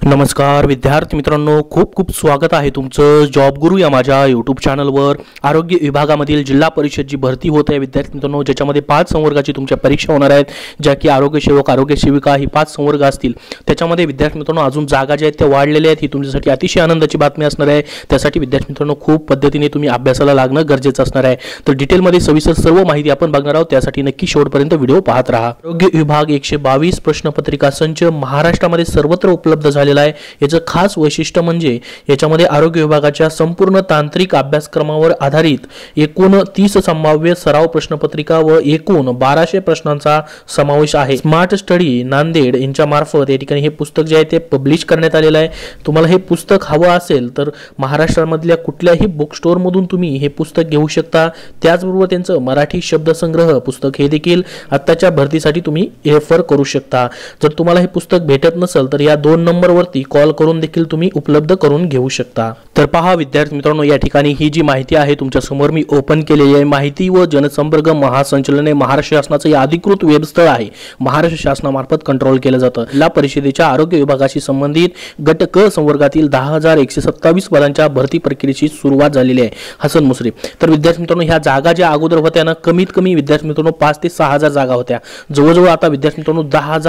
नमस्कार विद्यार्थी मित्रांनो, खूप खूप स्वागत आहे तुमचं जॉब गुरु या माझ्या यूट्यूब चॅनलवर। आरोग्य विभागामधील जिल्हा परिषदची भरती होत आहे विद्यार्थी मित्रांनो, ज्याच्यामध्ये 5 संवर्गाची तुमच्या परीक्षा होणार आहेत, ज्या की आरोग्य सेवक आरोग्य सेविका ही 5 संवर्ग असतील। त्याच्यामध्ये विद्यार्थी मित्रांनो अजून जागा ज्या आहेत त्या वाढलेल्या आहेत। ही तुमच्यासाठी अतिशय आनंदाची बातमी असणार आहे। त्यासाठी विद्यार्थी मित्रांनो खूप पद्धतीने तुम्ही अभ्यासाला लागणं गरजेचं असणार आहे। तर डिटेलमध्ये सविस्तर सर्व माहिती आपण बघणार आहोत, त्यासाठी नक्की शेवटपर्यंत व्हिडिओ पाहत राहा। आरोग्य विभाग 122 प्रश्नपत्रिका संच महाराष्ट्रामध्ये सर्वत्र उपलब्ध झालेला आहे। याचं खास वैशिष्ट्य म्हणजे याच्यामध्ये आरोग्य विभागाच्या संपूर्ण तांत्रिक अभ्यासक्रमावर आधारित एकूण 30 संभाव्य सराव प्रश्नपत्रिका व एकूण 1200 प्रश्नांचा समावेश आहे। स्मार्ट स्टडी नांदेड यांच्या मार्फत या ठिकाणी हे पुस्तक जे आहे ते पब्लिश करण्यात आलेलं आहे। तुम्हाला हे पुस्तक हवं असेल तर महाराष्ट्रामधल्या कुठल्याही बुक स्टोअर मधून तुम्ही हे पुस्तक घेऊ शकता। त्याचबरोबर त्यांचं मराठी शब्दसंग्रह पुस्तक हे देखील आत्ताच्या भरतीसाठी तुम्ही रेफर करू शकता। जर तुम्हाला हे पुस्तक भेटत नसेल तर या 2 नंबरवरती कॉल करून देखील तुम्ही उपलब्ध करून घेऊ शकता। तर पहा विद्यार्थी मित्रांनो, या ठिकाणी ही जी माहिती आहे तुमच्या समोर मी ओपन केलेली आहे। माहिती व जनसंपर्क महासंचालनालय महाराष्ट्र शासनाचं हे अधिकृत वेबस्थळ आहे। महाराष्ट्र शासनामार्फत कंट्रोल केलं जातं। जिल्हा परिषदेच्या आरोग्य विभागाशी संबंधित गट क संवर्गातील 10,127 पदांच्या भरती प्रक्रियेची सुरुवात झालेली आहे। हसन मुश्रीफ। तर विद्यार्थी मित्रांनो ह्या जागा ज्या अगोदर होत्या ना, कमीत कमी विद्यार्थी मित्रांनो 5 ते 6,000 जागा होत्या। जवळजवळ आता विद्यार्थी मित्रांनो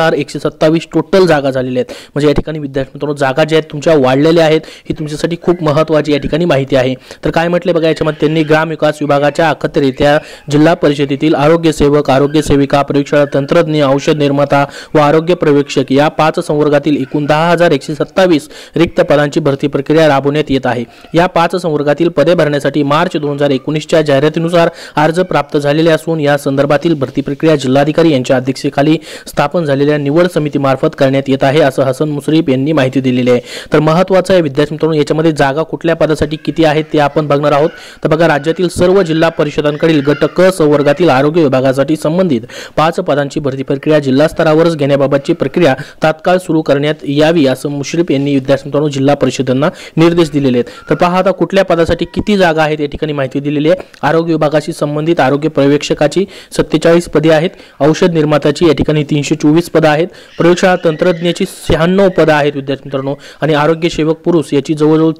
10,127 टोटल जागा झालेल्या आहेत। म्हणजे या ठिकाणी विद्यार्थी मित्रांनो जागा ज्या आहेत तुमच्या वाढलेल्या आहेत। ही तुमच्यासाठी खूप महत्त्वाची या ठिकाणी माहिती आहे। तर काय म्हटले बघा, याच्यामध्ये त्यांनी ग्राम विकास विभागाच्या अखत्यारीत्या जिल्हा परिषदेतील आरोग्य सेवक आरोग्य सेविका प्रयोगशाळा तंत्रज्ञ औषध निर्माता व आरोग्य पर्यवेक्षक या 5 संवर्गातील एकूण 10,127 रिक्त पदांची भरती प्रक्रिया राबवण्यात येत आहे। या 5 संवर्गातील पदे भरण्यासाठी मार्च 2019च्या जाहिरातीनुसार अर्ज प्राप्त झालेले असून या संदर्भातील भरती प्रक्रिया जिल्हाधिकारी यांच्या अध्यक्षतेखाली स्थापन झालेल्या निवड समितीमार्फत करण्यात येत आहे, असं हसन मुश्रीफ यांनी माहिती दिलेली आहे। तर महत्त्वाचं आहे विद्यार्थी मित्रांनो, याच्यामध्ये जागा कुठल्या पदासाठी किती आहेत ते आपण बघणार आहोत। तर बघा, राज्यातील सर्व जिल्हा परिषदांकडील गट क संवर्गातील आरोग्य विभागासाठी संबंधित 5 पदांची भरती प्रक्रिया जिल्हा स्तरावरच घेण्याबाबतची प्रक्रिया तात्काळ सुरू करण्यात यावी, असं मुश्रीफ यांनी विद्यार्थी मित्रांनो जिल्हा परिषदांना निर्देश दिलेले आहेत। तर पहा आता कुठल्या पदासाठी किती जागा आहेत या ठिकाणी माहिती दिलेली आहे। आरोग्य विभागाशी संबंधित आरोग्य पर्यवेक्षकाची 47 पदे आहेत, औषध निर्मात्याची या ठिकाणी 324 पदे आहेत, प्रयोगशाळा तंत्रज्ञाची 96 पदे आहेत विद्यार्थी मित्रांनो, आणि आरोग्य सेवक पुरुष याची जवळजवळ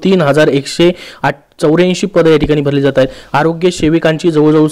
3,184 पदे या ठिकाणी भरली जात आहेत। आरोग्य सेविकांची जवळजवळ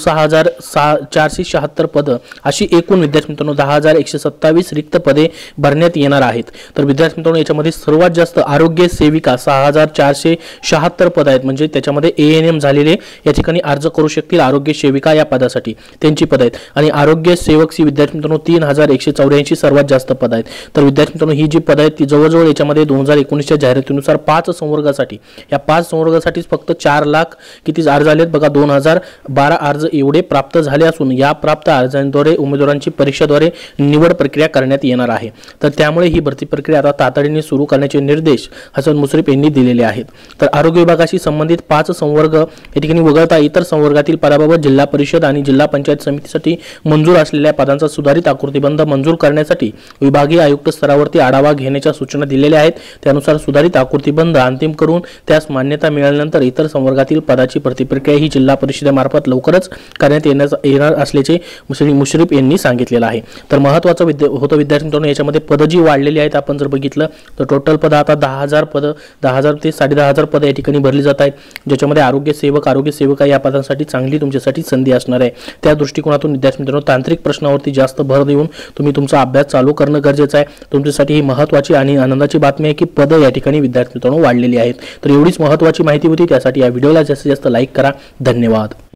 6,476 पदं अशी एकूण विद्यार्थी मित्रांनो 10,127 रिक्त पदे भरण्यात येणार आहेत। तर विद्यार्थी मित्रांनो याच्यामध्ये सर्वात जास्त आरोग्य सेविका 6,476 पद आहेत। म्हणजे त्याच्यामध्ये ANM झालेले या ठिकाणी अर्ज करू शकतील आरोग्य सेविका या पदासाठी, त्यांची पद आहेत। आणि आरोग्य सेवकची विद्यार्थी मित्रांनो 3,184 सर्वात जास्त पद आहेत। तर विद्यार्थी मित्रांनो ही जी पद आहेत ती जवळजवळ याच्यामध्ये 2019च्या जाहिरातीनुसार 5 संवर्गासाठी, या 5 संवर्गासाठी फक्त 4 लाख किती अर्ज आलेत बघा, 2012 अर्ज एवढे प्राप्त झाले असून या प्राप्त अर्जांद्वारे उमेदवारांची परीक्षेद्वारे निवड प्रक्रिया करण्यात येणार आहे। तर त्यामुळे ही भरती प्रक्रिया आता तातडीने सुरू करण्याचे निर्देश हसन मुश्रीफ यांनी दिलेले आहेत। तर आरोग्य विभागाशी संबंधित 5 संवर्ग या ठिकाणी वगळता इतर संवर्गातील पदाबाबत जिल्हा परिषद आणि जिल्हा पंचायत समितीसाठी मंजूर असलेल्या पदांचा सुधारित आकृतीबंध मंजूर करण्यासाठी विभागीय आयुक्त स्तरावरती आढावा घेण्याच्या सूचना दिलेल्या आहेत। त्यानुसार सुधारित आकृतीबंध अंतिम करून त्यास मान्यता मिळाल्यानंतर इतर संवर्गातील पदाची भरती प्रक्रिया ही जिल्हा परिषदेमार्फत लवकरच करण्यात येणार असल्याचे मुश्रीफ यांनी सांगितलेलं आहे। तर महत्त्वाचं विद्यार्थी मित्रांनो याच्यामध्ये पद जी वाढलेली आहेत आपण जर बघितलं तर टोटल पद आता 10,000 पद 10,000 ते 10,500 पद या ठिकाणी भरली जात आहेत, ज्याच्यामध्ये आरोग्य सेवक आरोग्य सेविका या पदांसाठी चांगली तुमच्यासाठी संधी असणार आहे। त्या दृष्टिकोनातून विद्यार्थी मित्रांनो तांत्रिक प्रश्नावरती जास्त भर देऊन तुम्ही तुमचा अभ्यास चालू करणं गरजेचं आहे। तुमच्यासाठी ही महत्त्वाची आणि आनंदाची बातमी आहे की पद या ठिकाणी विद्यार्थी मित्रांनो वाढलेली आहेत। तर एवढीच महत्त्वाची माहिती होती, त्यासाठी या व्हिडिओला जास्तीत जास्त लाईक करा। धन्यवाद।